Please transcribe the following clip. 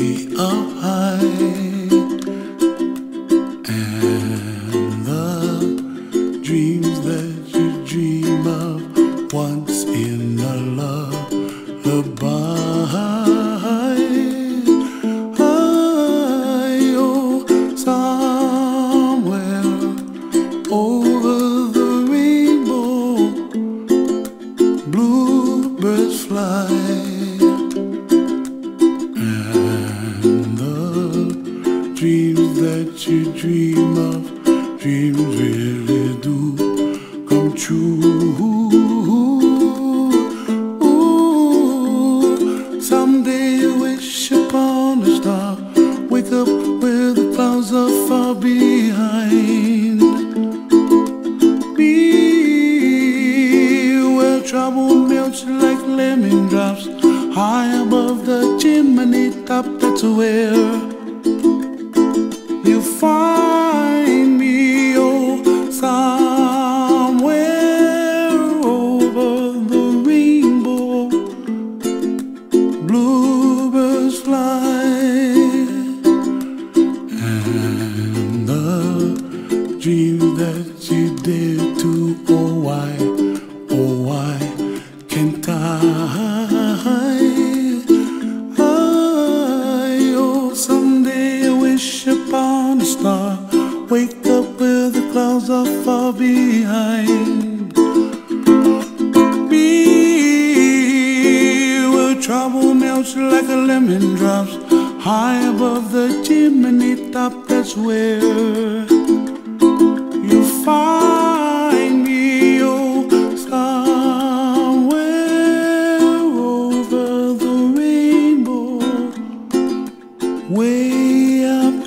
up high, and the dreams that you dream of once in a lullaby. Oh, somewhere over the rainbow, bluebirds fly. Dreams that you dream of, dreams really do come true. Ooh, someday you wish upon a star, wake up where the clouds are far behind. Be where trouble melts like lemon drops, high above the chimney top. That's where you find me, oh, somewhere over the rainbow, bluebirds fly, and the dreams that you dare to, oh why can't I? Upon a star, wake up where the clouds are far behind. Be where trouble melts like a lemon drops, high above the chimney top. That's where you find me, oh, somewhere over the rainbow, way up